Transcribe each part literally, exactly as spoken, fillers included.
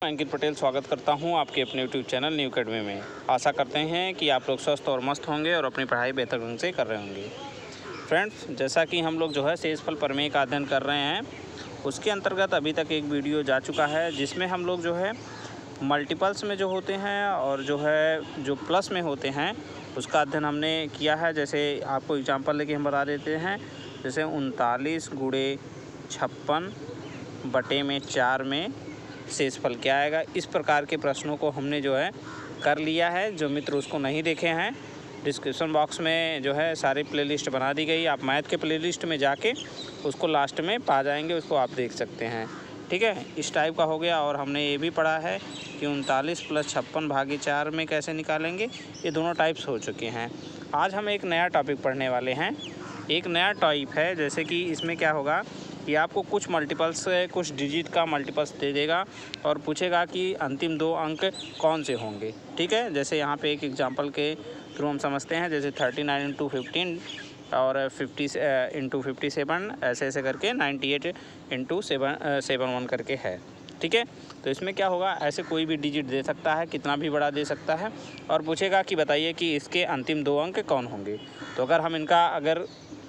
अंकित पटेल स्वागत करता हूं आपके अपने यूट्यूब चैनल न्यू अकेडमी में। आशा करते हैं कि आप लोग स्वस्थ और मस्त होंगे और अपनी पढ़ाई बेहतर ढंग से कर रहे होंगे। फ्रेंड्स, जैसा कि हम लोग जो है शेषफल प्रमेय का अध्ययन कर रहे हैं, उसके अंतर्गत अभी तक एक वीडियो जा चुका है जिसमें हम लोग जो है मल्टीपल्स में जो होते हैं और जो है जो प्लस में होते हैं उसका अध्ययन हमने किया है। जैसे आपको एग्जाम्पल लेके हम बता देते हैं, जैसे उनतालीस गुणे छप्पन बटे में चार में शेषफल क्या आएगा। इस प्रकार के प्रश्नों को हमने जो है कर लिया है। जो मित्र उसको नहीं देखे हैं, डिस्क्रिप्शन बॉक्स में जो है सारी प्लेलिस्ट बना दी गई। आप मैथ के प्लेलिस्ट में जाके उसको लास्ट में पा जाएंगे, उसको आप देख सकते हैं। ठीक है, इस टाइप का हो गया। और हमने ये भी पढ़ा है कि उनतालीस प्लस छप्पन भागे चार में कैसे निकालेंगे। ये दोनों टाइप्स हो चुके हैं। आज हम एक नया टॉपिक पढ़ने वाले हैं। एक नया टाइप है, जैसे कि इसमें क्या होगा कि आपको कुछ मल्टीपल्स कुछ डिजिट का मल्टीपल्स दे देगा और पूछेगा कि अंतिम दो अंक कौन से होंगे। ठीक है, जैसे यहाँ पे एक एग्जांपल के थ्रू हम समझते हैं। जैसे थर्टी नाइन इंटू फिफ्टीन और फिफ्टी इंटू फिफ्टी सेवन ऐसे ऐसे करके ninety eight into seven seven one करके है। ठीक है, तो इसमें क्या होगा, ऐसे कोई भी डिजिट दे सकता है, कितना भी बड़ा दे सकता है, और पूछेगा कि बताइए कि इसके अंतिम दो अंक कौन होंगे। तो अगर हम इनका अगर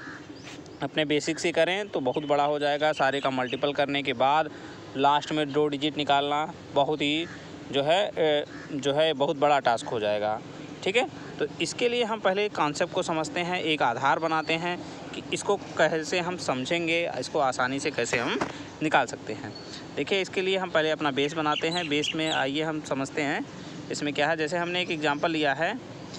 अपने बेसिक से करें तो बहुत बड़ा हो जाएगा। सारे का मल्टीपल करने के बाद लास्ट में दो डिजिट निकालना बहुत ही जो है जो है बहुत बड़ा टास्क हो जाएगा। ठीक है, तो इसके लिए हम पहले कॉन्सेप्ट को समझते हैं, एक आधार बनाते हैं कि इसको कैसे हम समझेंगे, इसको आसानी से कैसे हम निकाल सकते हैं। देखिए, इसके लिए हम पहले अपना बेस बनाते हैं। बेस में आइए हम समझते हैं इसमें क्या है। जैसे हमने एक एग्जाम्पल लिया है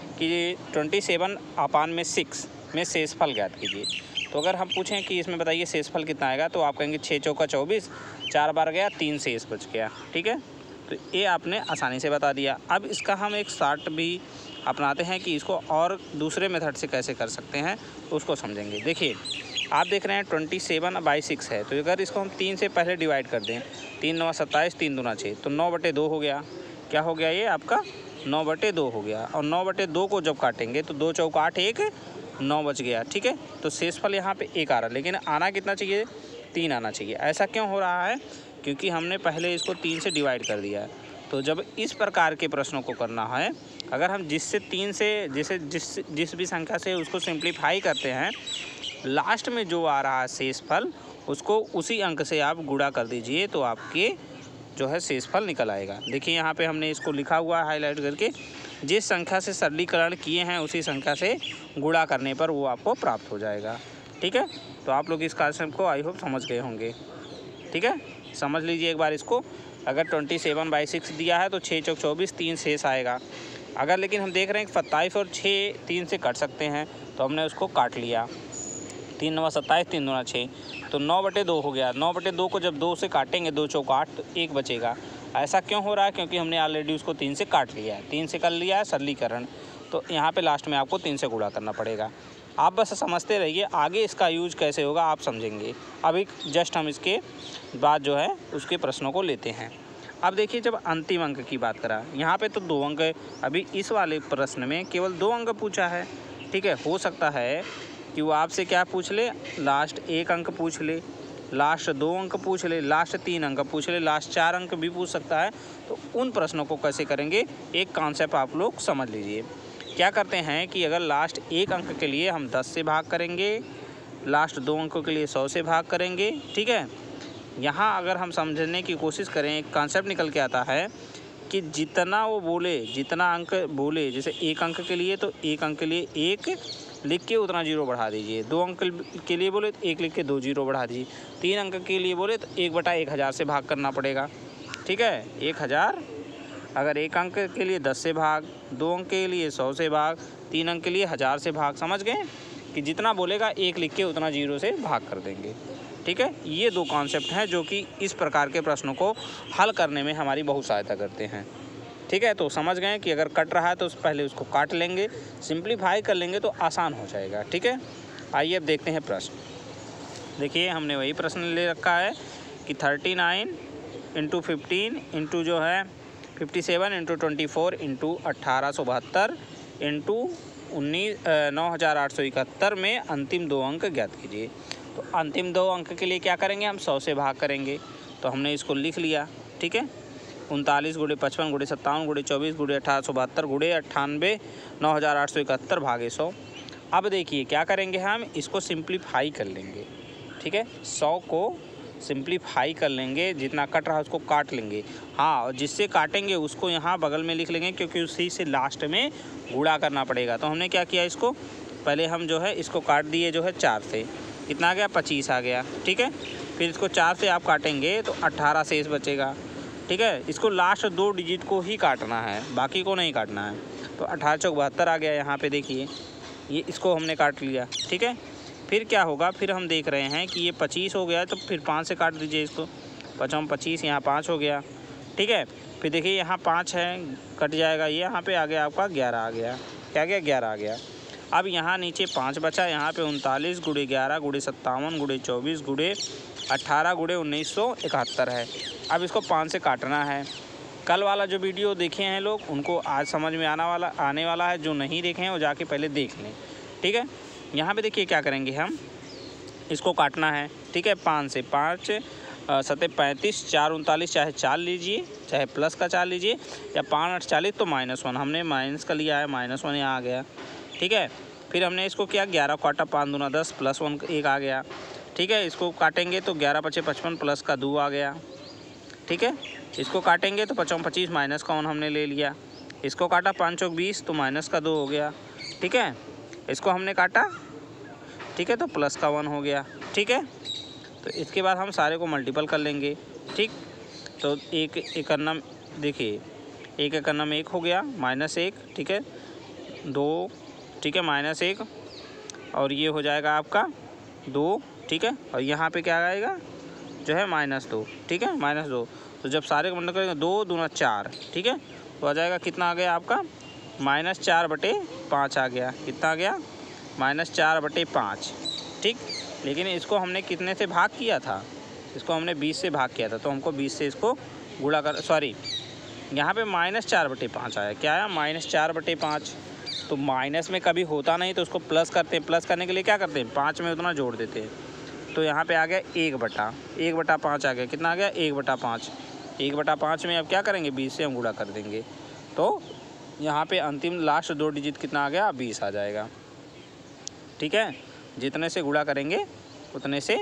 कि ट्वेंटी सेवन अपान में सिक्स में शेषफल ज्ञात कीजिए। तो अगर हम पूछें कि इसमें बताइए शेषफल कितना आएगा, तो आप कहेंगे छः चौका चौबीस, चार बार गया, तीन शेष बच गया। ठीक है, तो ये आपने आसानी से बता दिया। अब इसका हम एक शार्ट भी अपनाते हैं कि इसको और दूसरे मेथड से कैसे कर सकते हैं, उसको समझेंगे। देखिए, आप देख रहे हैं ट्वेंटी सेवन बाई सिक्स है, तो अगर इसको हम तीन से पहले डिवाइड कर दें, तीन नौ सत्ताईस, तीन दूना छः, तो नौ बटे दो हो गया। क्या हो गया, ये आपका नौ बटे दो हो गया। और नौ बटे दो को जब काटेंगे तो दो चौका आठ, एक नौ बच गया। ठीक है, तो शेषफल यहाँ पे एक आ रहा है, लेकिन आना कितना चाहिए, तीन आना चाहिए। ऐसा क्यों हो रहा है, क्योंकि हमने पहले इसको तीन से डिवाइड कर दिया है। तो जब इस प्रकार के प्रश्नों को करना है, अगर हम जिससे तीन से जैसे जिस जिस भी संख्या से उसको सिंप्लीफाई करते हैं, लास्ट में जो आ रहा है शेषफल उसको उसी अंक से आप गुणा कर दीजिए, तो आपके जो है शेषफल निकल आएगा। देखिए, यहाँ पे हमने इसको लिखा हुआ है हाईलाइट करके, जिस संख्या से सरलीकरण किए हैं उसी संख्या से गुणा करने पर वो आपको प्राप्त हो जाएगा। ठीक है, तो आप लोग इस कॉन्सेप्ट को आई होप समझ गए होंगे। ठीक है, समझ लीजिए एक बार इसको। अगर ट्वेंटी सेवन बाई सिक्स दिया है तो छः चौक चौबीस, तीन शेष आएगा। अगर लेकिन हम देख रहे हैं कि सत्ताईस और छः तीन से कट सकते हैं, तो हमने उसको काट लिया। तीन नवा सत्ताईस, तीन दूना छः, तो नौ बटे दो हो गया। नौ बटे दो को जब दो से काटेंगे, दो चौका आठ, तो एक बचेगा। ऐसा क्यों हो रहा है, क्योंकि हमने ऑलरेडी उसको तीन से काट लिया है, तीन से कर लिया है सरलीकरण। तो यहाँ पे लास्ट में आपको तीन से गुणा करना पड़ेगा। आप बस समझते रहिए, आगे इसका यूज कैसे होगा आप समझेंगे। अभी जस्ट हम इसके बाद जो है उसके प्रश्नों को लेते हैं। अब देखिए, जब अंतिम अंक की बात करा, यहाँ पे तो दो अंक, अभी इस वाले प्रश्न में केवल दो अंक पूछा है। ठीक है, हो सकता है कि वो आपसे क्या पूछ ले, लास्ट एक अंक पूछ ले, लास्ट दो अंक पूछ ले, लास्ट तीन अंक पूछ ले, लास्ट चार अंक भी पूछ सकता है। तो उन प्रश्नों को कैसे करेंगे, एक कॉन्सेप्ट आप लोग समझ लीजिए। क्या करते हैं कि अगर लास्ट एक अंक के लिए हम दस से भाग करेंगे, लास्ट दो अंकों के लिए सौ से भाग करेंगे। ठीक है, यहाँ अगर हम समझने की कोशिश करें, एक कॉन्सेप्ट निकल के आता है कि जितना वो बोले, जितना अंक बोले, जैसे एक अंक के लिए तो एक अंक के लिए एक लिख के उतना जीरो बढ़ा दीजिए, दो अंक के लिए बोले तो एक लिख के दो जीरो बढ़ा दीजिए, तीन अंक के लिए बोले तो एक बटा एक हज़ार से भाग करना पड़ेगा। ठीक है, एक हज़ार, अगर एक अंक के लिए दस से भाग, दो अंक के लिए सौ से भाग, तीन अंक के लिए हज़ार से भाग। समझ गए कि जितना बोलेगा एक लिख के उतना जीरो से भाग कर देंगे। ठीक है, ये दो कॉन्सेप्ट हैं जो कि इस प्रकार के प्रश्नों को हल करने में हमारी बहुत सहायता करते हैं। ठीक है, तो समझ गए कि अगर कट रहा है तो पहले उसको काट लेंगे, सिंप्लीफाई कर लेंगे तो आसान हो जाएगा। ठीक है, आइए अब देखते हैं प्रश्न। देखिए, हमने वही प्रश्न ले रखा है कि thirty nine into fifteen into जो है fifty seven into twenty four into अट्ठारह सौ बहत्तर इंटू उन्नीस नौ हज़ार आठ सौ इकहत्तर में अंतिम दो अंक ज्ञात कीजिए। तो अंतिम दो अंक के लिए क्या करेंगे, हम सौ से भाग करेंगे। तो हमने इसको लिख लिया। ठीक है, उनतालीस गुड़े पचपन गुड़े सत्तावन गुड़े चौबीस गुड़े अठारह सौ बहत्तर गुड़े अट्ठानबे नौ हज़ार आठ सौ इकहत्तर भागे सौ। अब देखिए क्या करेंगे, हम इसको सिंप्लीफाई कर लेंगे। ठीक है, सौ को सिंप्लीफाई कर लेंगे, जितना कट रहा है उसको काट लेंगे। हाँ, और जिससे काटेंगे उसको यहाँ बगल में लिख लेंगे, क्योंकि उसी से लास्ट में गुणा करना पड़ेगा। तो हमने क्या किया, इसको पहले हम जो है इसको काट दिए जो है चार से, कितना आ गया, पच्चीस आ गया। ठीक है, फिर इसको चार से आप काटेंगे तो अट्ठारह शेष बचेगा। ठीक है, इसको लास्ट दो डिजिट को ही काटना है, बाकी को नहीं काटना है। तो अठारह चौक बहत्तर आ गया। यहाँ पे देखिए ये इसको हमने काट लिया। ठीक है, फिर क्या होगा, फिर हम देख रहे हैं कि ये पच्चीस हो गया, तो फिर पाँच से काट दीजिए इसको, पचपन पच्चीस, यहाँ पाँच हो गया। ठीक है, फिर देखिए यहाँ पाँच है, कट जाएगा, ये यहाँ पे आ गया आपका ग्यारह आ गया। क्या गया, ग्यारह आ गया। अब यहाँ नीचे पाँच बचा, यहाँ पे उनतालीस गुड़े ग्यारह गुड़े सत्तावन गुड़े चौबीस गुड़े अट्ठारह गुड़े उन्नीस सौ इकहत्तर है। अब इसको पाँच से काटना है। कल वाला जो वीडियो देखे हैं लोग, उनको आज समझ में आने वाला आने वाला है। जो नहीं देखे हैं वो जाके पहले देख लें। ठीक है, यहाँ पे देखिए क्या करेंगे, हम इसको काटना है। ठीक है, पाँच से, पाँच सत्ते पैंतीस, चार उनतालीस, चाहे चार लीजिए चाहे प्लस का चार लीजिए, या पाँच आठ चालीस तो माइनस वन, हमने माइनस का लिया है, माइनस वन यहाँ आ गया। ठीक है, फिर हमने इसको किया ग्यारह काटा, पाँच दूना दस, प्लस वन एक आ गया। ठीक है, इसको काटेंगे तो ग्यारह पचे पचपन, प्लस का दो आ गया। ठीक है, इसको काटेंगे तो पचपन पच्चीस, माइनस का वन हमने ले लिया। इसको काटा पाँच चौक बीस, तो माइनस का दो हो गया। ठीक है, इसको हमने काटा, ठीक है, तो प्लस का वन हो गया। ठीक है, तो इसके बाद हम सारे को मल्टीपल कर लेंगे। ठीक, तो एक एक अन्नम देखिए, एक एक अन्नम एक हो गया, माइनस एक। ठीक है, दो, ठीक है, माइनस एक, और ये हो जाएगा आपका दो। ठीक है, और यहाँ पे क्या आएगा जो है माइनस दो। ठीक है, माइनस दो, तो जब सारे को मल्टीपल करेंगे, दो दूना चार। ठीक है, तो आ जाएगा कितना आ गया आपका, माइनस चार बटे पाँच आ गया। कितना आ गया, माइनस चार बटे पाँच। ठीक, लेकिन इसको हमने कितने से भाग किया था, इसको हमने बीस से भाग किया था, तो हमको बीस से इसको गुणा कर, सॉरी यहाँ पे माइनस चार बटे पाँच आया। क्या आया, माइनस चार बटे पाँच। तो माइनस में कभी होता नहीं तो उसको प्लस करते हैं। प्लस करने के लिए क्या करते हैं, पाँच में उतना जोड़ देते हैं। तो यहाँ पे आ गया एक बटा एक बटा पाँच आ गया। कितना आ गया, एक बटा पाँच। एक बटा पाँच में अब क्या करेंगे, बीस से हम गुणा कर देंगे, तो यहाँ पे अंतिम लास्ट दो डिजिट कितना आ गया, बीस आ जाएगा। ठीक है, जितने से गुणा करेंगे उतने से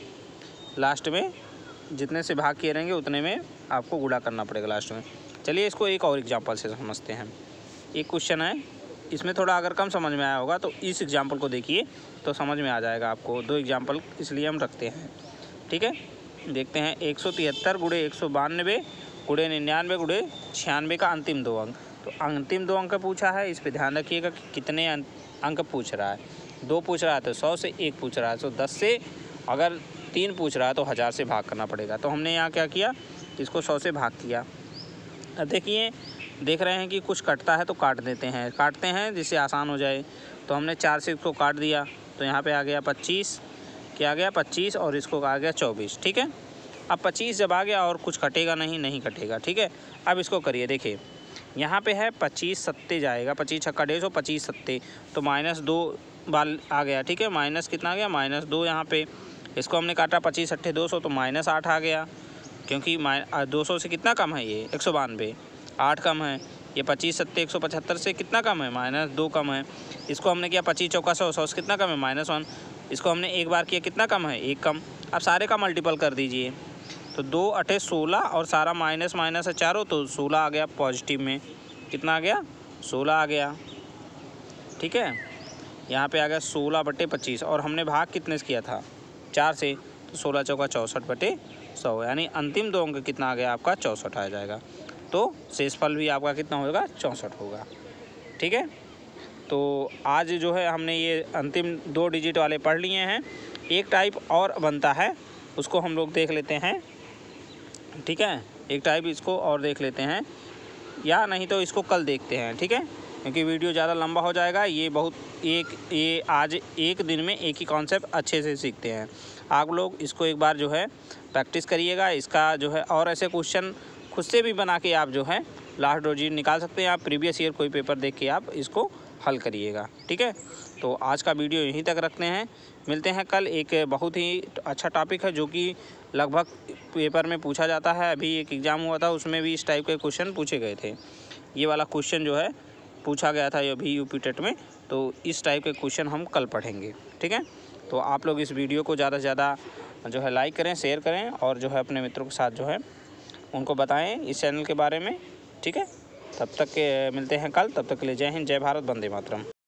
लास्ट में, जितने से भाग किए रहेंगे उतने में आपको गुणा करना पड़ेगा लास्ट में। चलिए इसको एक और एग्जांपल से समझते हैं। एक क्वेश्चन है, इसमें थोड़ा अगर कम समझ में आया होगा तो इस एग्जांपल को देखिए तो समझ में आ जाएगा आपको। दो एग्जांपल इसलिए हम रखते हैं। ठीक है, देखते हैं। एक सौ तिहत्तर गुड़े एक सौ बानवे गुड़े निन्यानवे गुड़े छियानवे का अंतिम दो अंक। तो अंतिम दो अंक पूछा है, इस पर ध्यान रखिएगा कि कितने अंक पूछ रहा है। दो पूछ रहा है तो सौ से, एक पूछ रहा है तो दस से, अगर तीन पूछ रहा है तो हज़ार से भाग करना पड़ेगा। तो हमने यहाँ क्या किया, इसको सौ से भाग किया। अब देखिए, देख रहे हैं कि कुछ कटता है तो काट देते हैं, काटते हैं जिससे आसान हो जाए। तो हमने चार से इसको काट दिया, तो यहाँ पे आ गया पच्चीस। क्या आ गया, पच्चीस, और इसको आ गया चौबीस। ठीक है, अब पच्चीस जब आ गया और कुछ कटेगा नहीं, नहीं कटेगा। ठीक है, अब इसको करिए, देखिए यहाँ पे है पच्चीस सत्ते जाएगा, पच्चीस छक्का डेढ़ सौ, पच्चीस सत्ते, तो माइनस दो बाल आ गया। ठीक है, माइनस कितना आ गया, माइनस दो। यहाँ पे इसको हमने काटा, पच्चीस अट्ठे दो सौ, तो माइनस आठ आ गया, क्योंकि दो सौ से कितना कम है, ये एक सौ बानवे, आठ कम है। ये पच्चीस सत्ते एक सौ पचहत्तर से कितना कम है, माइनस दो कम है। इसको हमने किया पच्चीस चौका सौ, सौ से कितना कम है, माइनस वन। इसको हमने एक बार किया, कितना कम है, एक कम। अब सारे का मल्टीपल कर दीजिए, तो दो अठे सोलह, और सारा माइनस माइनस है चारों, तो सोलह आ गया पॉजिटिव में। कितना आ गया, सोलह आ गया। ठीक है, यहाँ पे आ गया सोलह बटे पच्चीस, और हमने भाग कितने से किया था, चार से, तो सोलह चौका चौंसठ बटे सौ, यानी अंतिम दो अंक कितना आ गया आपका, चौंसठ आ जाएगा। तो शेषफल भी आपका कितना होगा, चौंसठ होगा। ठीक है, तो आज जो है हमने ये अंतिम दो डिजिट वाले पढ़ लिए हैं। एक टाइप और बनता है, उसको हम लोग देख लेते हैं। ठीक है, एक टाइप इसको और देख लेते हैं, या नहीं तो इसको कल देखते हैं। ठीक है, क्योंकि वीडियो ज़्यादा लंबा हो जाएगा। ये बहुत एक ये आज एक दिन में एक ही कॉन्सेप्ट अच्छे से सीखते हैं। आप लोग इसको एक बार जो है प्रैक्टिस करिएगा। इसका जो है और ऐसे क्वेश्चन खुद से भी बना के आप जो है लास्ट डिजिट निकाल सकते हैं। आप प्रीवियस ईयर कोई पेपर देख के आप इसको हल करिएगा। ठीक है, तो आज का वीडियो यहीं तक रखते हैं। मिलते हैं कल। एक बहुत ही अच्छा टॉपिक है जो कि लगभग पेपर में पूछा जाता है। अभी एक एग्ज़ाम हुआ था, उसमें भी इस टाइप के क्वेश्चन पूछे गए थे। ये वाला क्वेश्चन जो है पूछा गया था अभी यूपी टेट में, तो इस टाइप के क्वेश्चन हम कल पढ़ेंगे। ठीक है, तो आप लोग इस वीडियो को ज़्यादा से ज़्यादा जो है लाइक करें, शेयर करें और जो है अपने मित्रों के साथ जो है उनको बताएं इस चैनल के बारे में। ठीक है, तब तक के मिलते हैं कल, तब तक के लिए जय हिंद, जय भारत, वंदे मातरम।